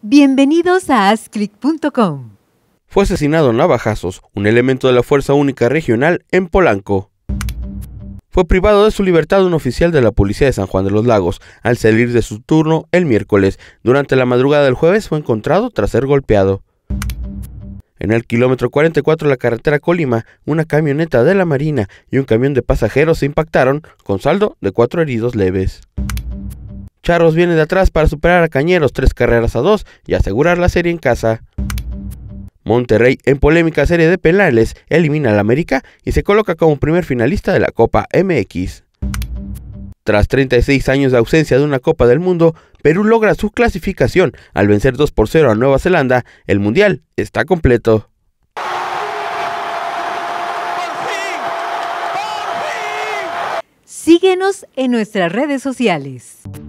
Bienvenidos a hazclick.com. Fue asesinado a navajazos un elemento de la Fuerza Única Regional en Polanco. Fue privado de su libertad un oficial de la Policía de San Juan de los Lagos al salir de su turno el miércoles. Durante la madrugada del jueves fue encontrado tras ser golpeado. En el kilómetro 44 de la carretera Colima, una camioneta de la Marina y un camión de pasajeros se impactaron, con saldo de 4 heridos leves. Charros viene de atrás para superar a Cañeros 3-2 y asegurar la serie en casa. Monterrey, en polémica serie de penales, elimina al América y se coloca como primer finalista de la Copa MX. Tras 36 años de ausencia de una Copa del Mundo, Perú logra su clasificación al vencer 2-0 a Nueva Zelanda. El Mundial está completo. Síguenos en nuestras redes sociales.